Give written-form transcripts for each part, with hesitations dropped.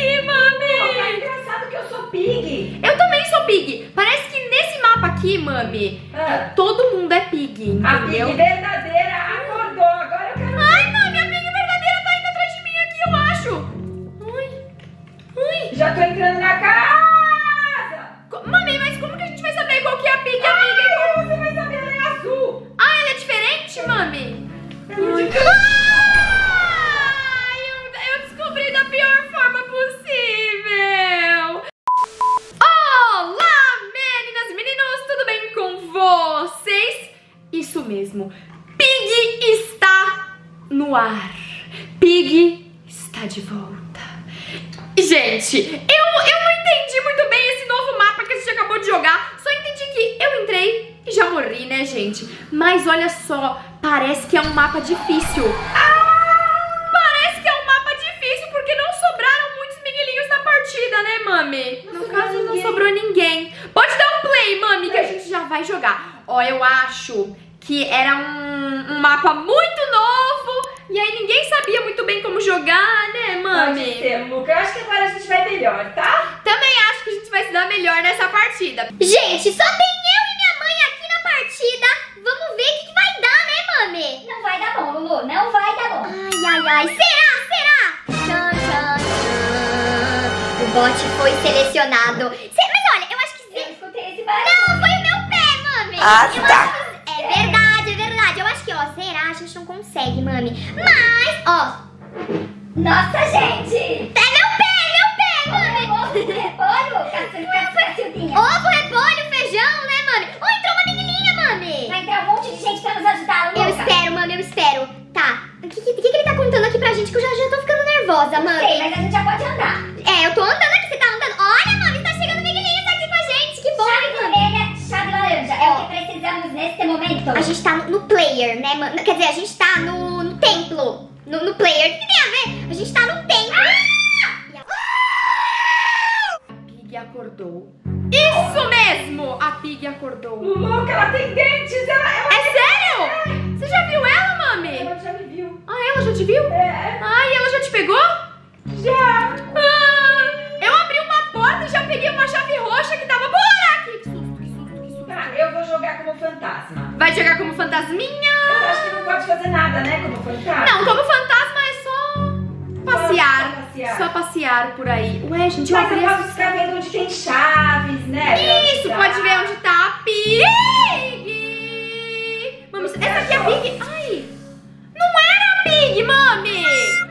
aqui, mami. Pô, é engraçado que eu sou pig. Eu também sou pig. Parece que nesse mapa aqui, mami, todo mundo é pig, entendeu? A pig verdadeira acordou. Agora eu quero... Ai, mami, a pig verdadeira tá indo atrás de mim aqui, eu acho. Ai. Já tô entrando na casa. Mami, mas como que a gente vai saber qual que é a pig? A pig é qual? Você vai saber, ela é azul. Ah, ela é diferente, mami? Eu descobri da pior forma possível. Olá, meninas e meninos, tudo bem com vocês? Isso mesmo, Pig está no ar. Pig está de volta. Gente, eu não entendi muito bem esse novo mapa que a gente acabou de jogar. Só entendi que eu entrei e já morri, né, gente? Mas olha só, parece que é um mapa difícil. Parece que é um mapa difícil porque não sobraram muitos miguelinhos na partida, né, mami? No caso, não sobrou ninguém. Pode dar um play, mami, que a gente já vai jogar. Ó, eu acho que era um mapa muito novo e aí ninguém sabia muito bem como jogar, né, mami? Pode ser, Luca. Eu acho que agora a gente vai melhor, tá? Também acho que a gente vai se dar melhor nessa partida. Gente, só tem eu e minha mãe aqui na partida. Vamos ver o que vai dar, né, mami? Não vai dar bom, Lulu. Não vai dar bom. Ai. Será? Tchan, tchan, tchan. O bot foi selecionado. Mas olha, eu acho que... Eu escutei esse barulho. Não, foi o meu pé, mami. Ah, Eu tá. acho que... É verdade. Eu acho que, ó, será? A gente não consegue, mami. Mas, ó... Nossa, gente. É meu pé, mami. Ovo, repolho, cacildinha. Ovo, repolho, feijão, né, mami? Ó, entrou uma menininha, mami. Vai entrar um monte de gente pra nos ajudar, Luca. Eu espero, mami, eu espero. Tá, o que ele tá contando aqui pra gente que eu já tô ficando nervosa, mami? Sei, mas a gente já pode andar. É, eu tô andando aqui, você tá andando. Olha, mami, tá chegando miguelinhos aqui com a gente, que bom, Chave mami. vermelha, chave laranja. É o que precisamos nesse momento. A gente tá no player, né, mano? Quer dizer, a gente tá no templo. No player, o que tem a ver? A gente tá no templo. A Pig acordou. Isso mesmo! A Pig acordou. Luca, ela tem dentes. É sério? Você já viu ela, mami? Ela já me viu. Ah, ela já te viu? É. Ai, ela já te pegou? Já. Eu abri uma porta e já peguei uma chave roxa que tava por aqui. Que susto. Tá, eu vou jogar como fantasma. Vai jogar como fantasminha? Eu acho que não pode fazer nada, né, como fantasma. Não, como fantasma é só passear. Só passear por aí. Ué, gente, eu Mas abri eu essa... posso ficar vendo onde tem chaves, né? Isso, pode ver onde tá a Pig. Mami, essa aqui é a Pig. Ai, não era a Pig, mami.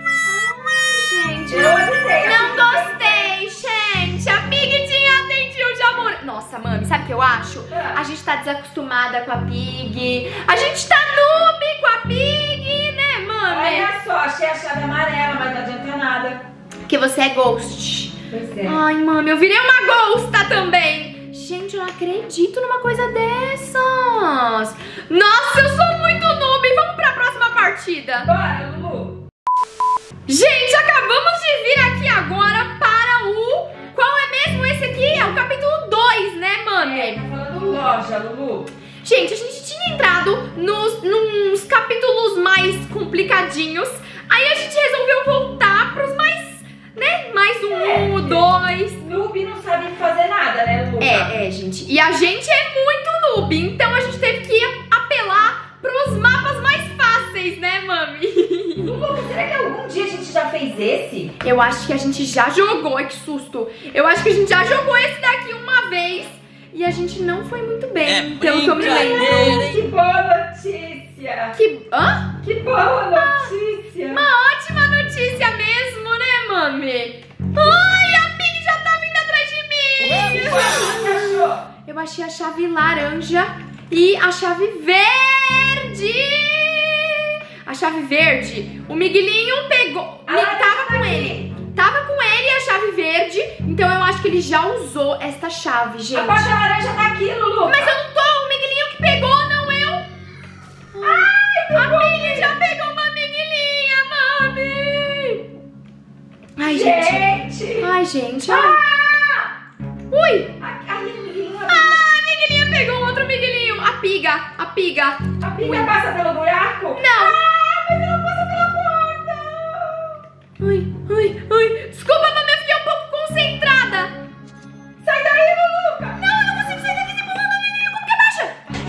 Ai, gente. Eu avisei. Não gostei, gente. A Pig tinha dentinho de amor. Nossa, mami, sabe o que eu acho? A gente tá desacostumada com a Pig. A gente tá noob com a Pig, né, mami? Olha só, achei a chave amarela, mas não adianta nada. Porque você é ghost. Pois é. Ai, mami, eu virei uma ghosta também. Gente, eu não acredito numa coisa dessas. Nossa, eu sou muito noob. Vamos pra próxima partida. Bora, Lulu. Gente, acabamos de vir aqui agora para o... Qual é mesmo esse aqui? É o capítulo 2, né, mami? Tá falando loja, Lulu. Gente, a gente tinha entrado nos capítulos mais complicadinhos. Aí a gente resolveu voltar pros mais, né? Mais o 2. Noob não sabe fazer nada, né, Lulu? É, gente. E a gente é muito noob, então a gente teve que apelar pros mapas mais fáceis, né, mami? Lulu, será que algum dia a gente já fez esse? Eu acho que a gente já jogou, ai que susto. Eu acho que a gente já jogou esse daqui uma vez e a gente não foi muito bem, pelo que eu me lembro. Que boa notícia! Hã? Que boa notícia! Uma ótima notícia mesmo, né, mami? Ai, a Pig já tá vindo atrás de mim! Achou? Eu achei a chave laranja e a chave verde! A chave verde, o Miguelinho pegou, tava com ele. Tava com ele a chave verde, então eu acho que ele já usou esta chave, gente. A porta laranja tá aqui, Lulu. Mas eu não tô, o Miguelinho que pegou, não eu. Ai, a Pig já pegou uma Miguelinha, mami. Ai, gente. Ai, gente. Ui. A Miguelinha. A Miguelinha pegou outro Miguelinho. A Piga. A piga passa pelo buraco? Não. Mas ela passa pela porta. Ai. Desculpa, mami, eu fiquei um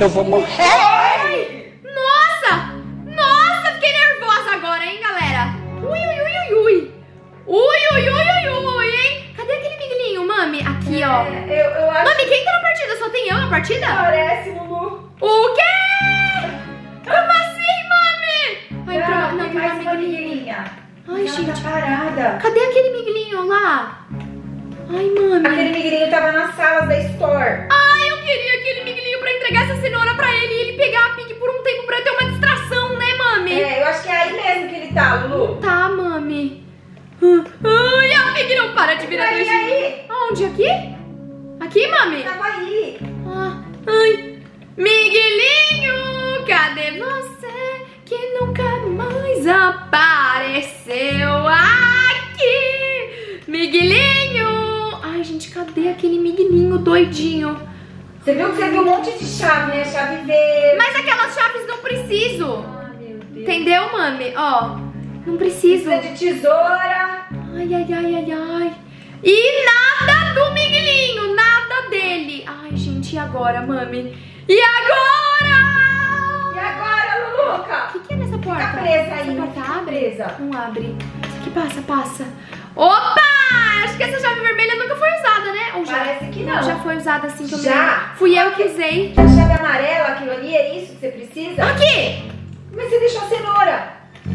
Eu vou morrer. Ai, nossa! Nossa, fiquei nervosa agora, hein, galera? Ui, ui, ui, ui, ui. Ui, ui, ui, ui, ui, hein? Cadê aquele miguelinho, mami? Aqui, ó. Eu acho Mami, quem tá na partida? Só tem eu na partida? que parece, Lulu. O quê? Como assim, mami? Ai, Ah, não, tem tem mais uma uma miguelinha. miguelinha. Ai, Ela gente. tá parada. Cadê aquele miguelinho lá? Ai, mami. Aquele miguelinho tava nas salas da store. Ai, eu queria aquele miguelinho pra entregar essa cenoura pra ele e ele pegar a Pig por um tempo pra eu ter uma distração, né, mami? É, eu acho que é aí mesmo que ele tá, Lulu. Tá, mami. Ai, a Pig não para de virar Aí, atrás de mim. aí. Aonde? Aqui? Aqui, mami? Tava aí. Ah, ai. Miguelinho, cadê você que nunca mais apareceu aqui? Miguelinho. Ai, gente, cadê aquele miguelinho doidinho? Você viu que você viu um monte de chave, né? Chave verde. Mas aquelas chaves não preciso. Ai, meu Deus. Entendeu, mami? Ó, não preciso. Precisa de tesoura. Ai, ai, ai, ai, ai. E nada do miguelinho, nada dele. Ai, gente, e agora, mami? E agora? E agora, Luluca? O que é nessa porta? Fica presa aí. Essa porta Fica abre? presa. Não abre. Isso aqui passa, passa. Opa! Acho que essa chave vermelha nunca foi usada, né? Ou já? Parece que não. Já foi usada assim também. Já. Fui eu que usei. A chave amarela, aquilo ali, é isso que você precisa? Aqui! Mas você deixou a cenoura.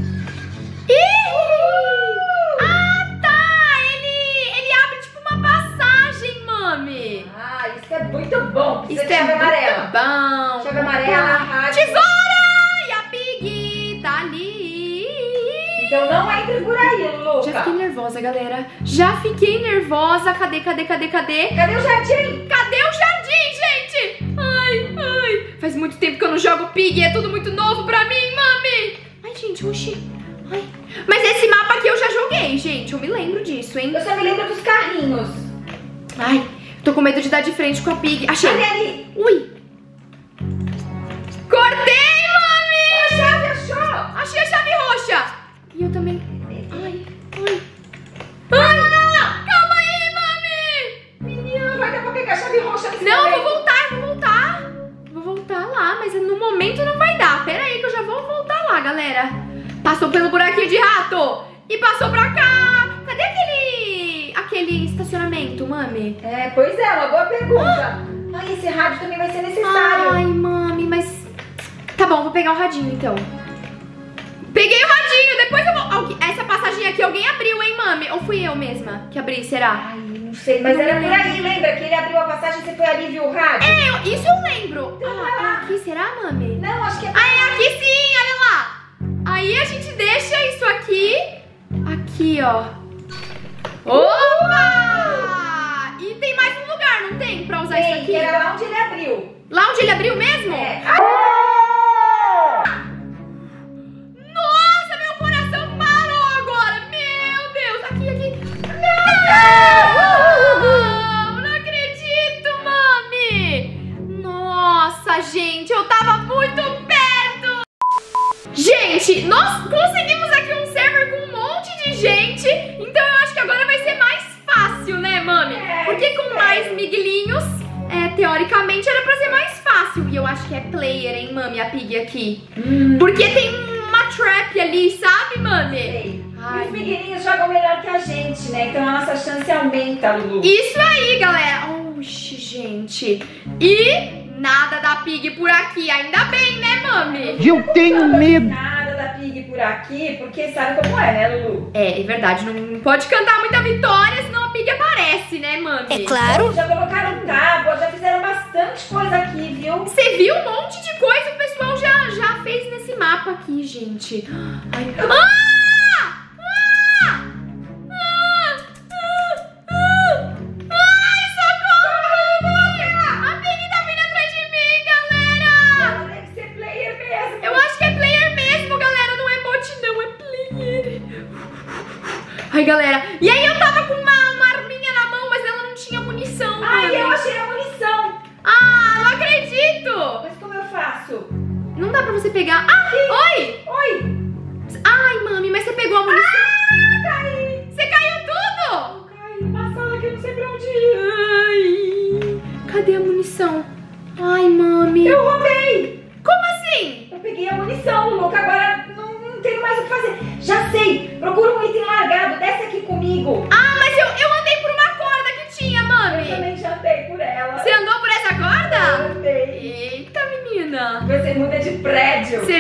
Ah, tá! Ele abre tipo uma passagem, mami. Ah, isso é muito bom. Precisa Isso de chave é amarela. muito bom. Chave amarela, rádio. Tesoura! E a Pig tá ali. Então não entre por aí, Já Luluca. fiquei nervosa, galera. Já fiquei nervosa. Cadê? Cadê o jardim? Cadê o jardim, gente? Ai, ai. Faz muito tempo que eu não jogo Pig. É tudo muito novo pra mim, mami. Ai, gente, oxi. Ai. Mas esse mapa aqui eu já joguei, gente. Eu me lembro disso, hein? Eu só me lembro dos carrinhos. Ai, tô com medo de dar de frente com a Pig. Achei. Cadê ali? Ui. Cortei, mami. A chave achou. Achei a chave roxa. E eu também. Ai, ai. Ai, calma aí, mami. Menina, vai dar pra pegar a chave roxa nesse Não, eu momento. vou voltar. Vou voltar lá, mas no momento não vai dar. Pera aí que eu já vou voltar lá, galera. Passou pelo buraquinho de rato e passou pra cá. Cadê aquele estacionamento, mami? É, pois é, uma boa pergunta. Ai, esse rádio também vai ser necessário. Ai, mami, mas... Tá bom, vou pegar o radinho, então. Peguei o radinho, depois eu vou... Essa passagem aqui alguém abriu, hein, mami? Ou fui eu mesma que abri, será? Ai, não sei, mas era por aí, lembra? Que ele abriu a passagem e você foi ali e viu o rádio? Isso eu lembro. É aqui, será, mami? Não, acho que é... Ah, é aqui sim, olha lá. Aí a gente deixa isso aqui. Aqui, ó. Opa! E tem mais um lugar, não tem? Pra usar isso Tem, aqui? que era lá onde ele abriu. Lá onde ele abriu mesmo? É. Nossa, meu coração parou agora. Meu Deus, aqui. Não acredito, mami. Nossa, gente, eu tava muito perto. Gente, nós conseguimos aqui um server com um monte de gente. Então eu acho que agora vai ser mais fácil, né, mami? Porque com mais miguelinhos, teoricamente era pra ser mais fácil. E eu acho que é player, hein, mami, a Pig aqui. Porque tem uma trap ali, sabe, mami? Sei. E Ai. os menininhos jogam melhor que a gente, né? Então a nossa chance aumenta, Lulu. Isso aí, galera. Oxi, gente. E nada da Pig por aqui. Ainda bem, né, mami? Eu tenho medo. Nada da Pig por aqui, porque sabe como é, né, Lulu? É verdade. Não pode cantar muita vitória, senão a Pig aparece, né, mami? É claro. Já colocaram tábua, já fizeram bastante coisa aqui, viu? Você viu um monte de coisa que o pessoal já fez nesse mapa aqui, gente. Ai, Ai, socorro! A Pig tá vindo atrás de mim, galera! Ela deve ser player mesmo. Eu acho que é player mesmo, galera. Não é bot, não, é player. Ai, galera. E aí eu tava com uma arminha na mão, mas ela não tinha munição. Ai, mami. eu achei a munição. Ah, não acredito. Mas como eu faço? Não dá pra você pegar. Ah, oi. Oi! Ai, mami, mas você pegou a munição. Caí! Você caiu tudo. Caí numa sala que eu não sei pra onde ir. Ai, cadê a munição? Ai, mami. Eu roubei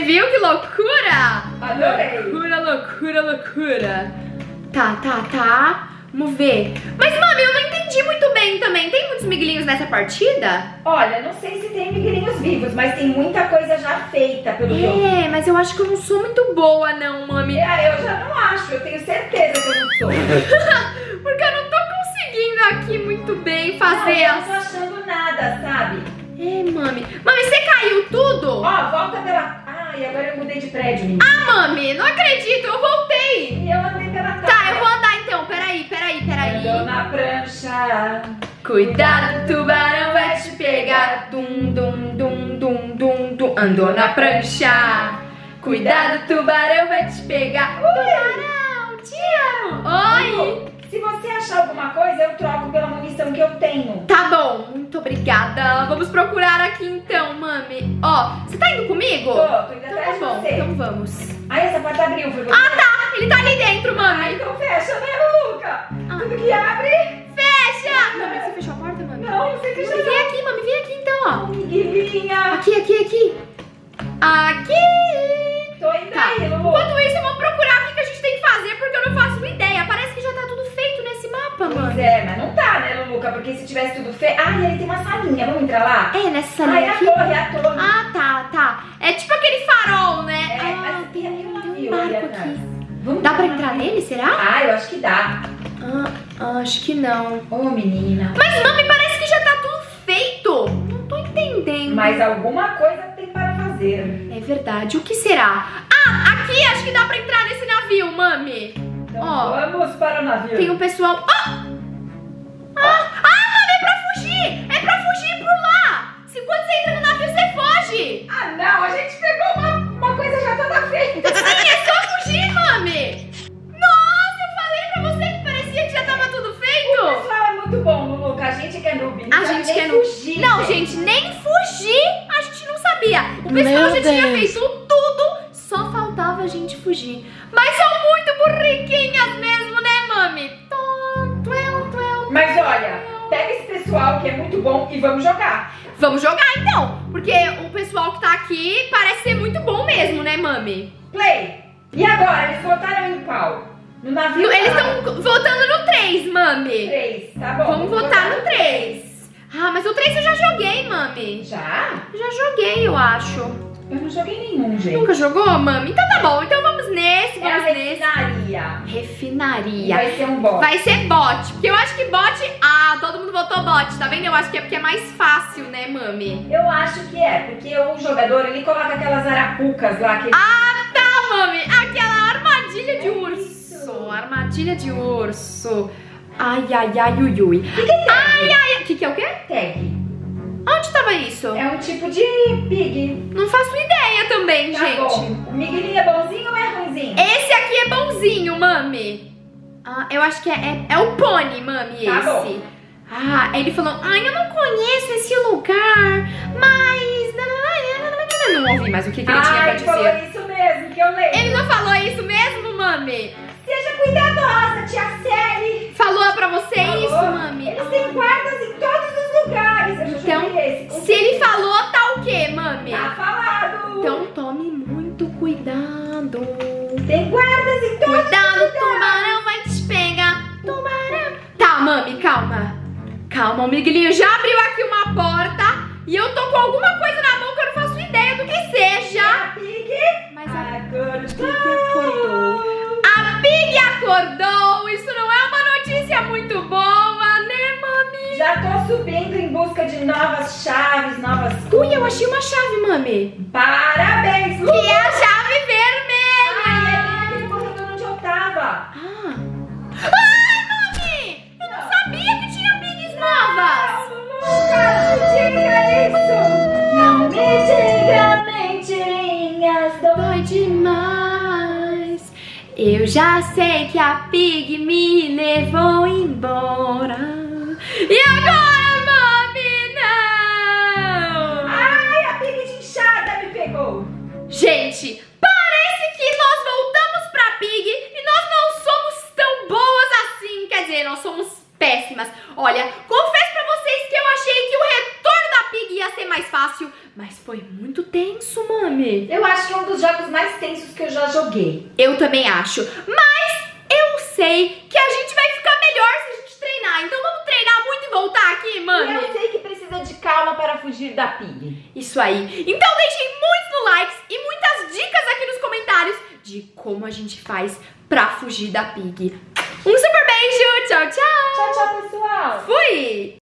viu que loucura? Adorei. Loucura, loucura, loucura. Tá. Vamos ver. Mas, mami, eu não entendi muito bem também. Tem muitos miguelinhos nessa partida? Olha, não sei se tem miguelinhos vivos, mas tem muita coisa já feita, pelo que eu vi. Mas eu acho que eu não sou muito boa, não, mami. Eu já não acho, eu tenho certeza que eu não sou. Porque eu não tô conseguindo aqui muito bem fazer Eu não tô achando nada, sabe? mami. Mami, você caiu tudo? Ó, volta pela... Ai, agora eu mudei de prédio, menina. Mami, não acredito, eu voltei. E eu andei pela casa. Tá, eu vou andar então, peraí. Andou na prancha. Cuidado, tubarão vai te pegar. Dum, dum, dum, dum, dum, dum. Andou na prancha. Cuidado, tubarão vai te pegar. Tubarão, te amo. Oi. Se você achar alguma coisa, eu troco pela munição que eu tenho. Tá bom, muito obrigada. Vamos procurar aqui então, mami. Ó, você tá indo comigo? Tô indo Então atrás tá de bom, você. então vamos. Ai, essa porta abriu, foi você. Tá, ele tá ali dentro, Ah, mami. então fecha, né, Luca? Tudo que abre. Fecha! Mami, você fechou a porta, mami? Não, você fecha Mami, vem aqui então, ó. Miguelinha. Aqui. Tô indo Tá. aí, Lu. Enquanto isso, eu vou procurar o que a gente tem que fazer, porque eu não faço ideia. Parece que já tá tudo feito nesse mapa, Pois mano. é, mas não tá, né, Luca? Porque se tivesse tudo feito... Ah, e aí tem uma salinha, vamos entrar lá? Nessa Ai, salinha a aqui. torre. Tá. É tipo aquele farol, né? Mas tem ali um navio tem um ali barco atrás. aqui. Vamos Dá pra lá. entrar nele, será? Ah, eu acho que dá. Acho que não. Ô, menina. Mas, mami, parece que já tá tudo feito. Não tô entendendo. Mas alguma coisa tem para fazer. É verdade. O que será? Aqui acho que dá pra entrar nesse navio, mami. Então Ó. vamos para o navio. Tem um pessoal... mami, é pra fugir! É pra fugir por lá! Se quando você entra no navio, você foge! Ah, não, a gente pegou uma coisa já toda feita. Sim, é só fugir, mami! Nossa, eu falei pra você que parecia que já tava tudo O feito! pessoal é muito bom, Luca. A gente que é noob. A gente quer não fugir. Não, gente, nem fugir a gente não sabia. O pessoal já tinha feito tudo, só faltava a gente fugir. Mas são muito burriquinhas mesmo, né, mami? Mas olha, pega esse pessoal que é muito bom e vamos jogar. Vamos jogar então, porque o pessoal que tá aqui parece ser muito bom mesmo, né, mami? Play. E agora? Eles votaram em qual? No navio? Eles estão votando no 3, mami. 3, tá bom. Vamos votar no 3. Mas o 3 eu já joguei, mami. Já? Já joguei, eu acho. Eu não joguei nenhum, gente. Nunca jogou, mami? Então tá bom, então vamos nesse, É a vamos nesse. refinaria. Refinaria. Vai ser um bot. Vai ser bot, porque eu acho que bot... todo mundo votou bot, tá vendo? Eu acho que é porque é mais fácil, né, mami? Eu acho que é, porque o jogador, ele coloca aquelas arapucas lá que... Tá, mami, aquela armadilha de urso. Armadilha de urso. Ai, ui, ui. Que é o quê? Tag. Onde tava isso? É um tipo de pig. Não faço ideia também, Tá gente. bom. O Miguelinho é bonzinho ou é ruimzinho? Esse aqui é bonzinho, mami. Eu acho que é o pônei, mami, Tá esse. bom. Ele falou, eu não conheço esse lugar, mas... Eu não ouvi mais o que ele tinha pra ele falou dizer. isso mesmo, que eu leio. Ele não falou isso mesmo, mami? Seja cuidadosa, tia Sally. Falou pra você Falou. isso, mami? Eles têm guardas em todos os lugares. Eu já Então, joguei esse, com se ele certeza. falou, tá o quê, mami? Tá falado. Então tome muito cuidado. Tem guardas em todos Cuidado, os lugares. tubarão vai te pegar. Tubarão. Tá, mami, calma. Calma, o Miguelinho já abriu aqui uma porta e eu tô com alguma coisa na mão que eu não faço ideia do que seja. A pig Mas a acordou. acordou. A Pig acordou. Isso não é uma notícia muito boa, né, mami? Já tô subindo em busca de novas chaves, novas Ui, eu achei uma chave, mami. Parabéns, Lu. Que é a chave vermelha. Ai, é bem aquele corredor onde eu tava. Ai, mami! Eu não sabia que tinha pigs novas! Nunca me diga isso. Não me diga mentirinhas. Dói demais. Eu já sei que a Pig me levou embora. E agora, mami, não! Ai, a pig de enxada me pegou. Gente, parece que nós voltamos pra Pig e nós não somos tão boas assim. Quer dizer, nós somos péssimas. Olha, confesso pra vocês que eu achei que o retorno da Pig ia ser mais fácil, mas foi muito tenso, mami. Eu acho que é um dos jogos mais tensos que eu já joguei. Eu também acho, mas eu sei que a gente vai ficar melhor se a gente treinar. Então vamos treinar muito e voltar aqui, mami? E eu sei que precisa de calma para fugir da Pig. Isso aí. Então deixem muitos likes e muitas dicas aqui nos comentários de como a gente faz pra fugir da Pig. Um super beijo, tchau, tchau! Tchau, tchau, pessoal! Fui!